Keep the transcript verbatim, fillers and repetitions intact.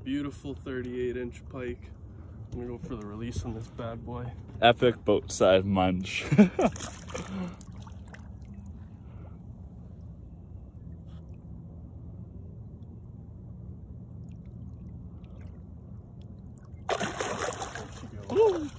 beautiful thirty-eight inch pike. I'm gonna go for the release on this bad boy. Epic boat side munch. Ooh.